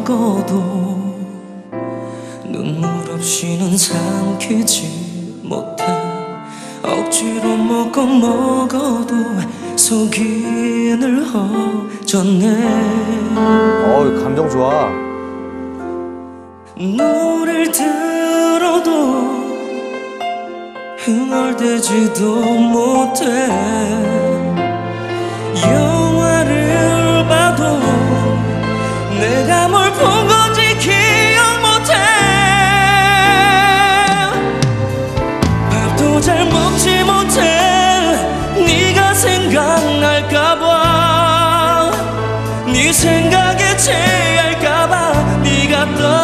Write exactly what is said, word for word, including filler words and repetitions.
먹어도 눈물 없이는 삼키지 못해. 억지로 먹고 먹어도 속이 늘 허전해. 어우, 감정 좋아. 노래를 들어도 흥얼대지도 못해. 영화를 봐도 내가 뭘 본 건지 기억 못해. 밥도 잘 먹지 못해. 네가 생각날까봐, 네 생각에 취할까봐. 네가 떠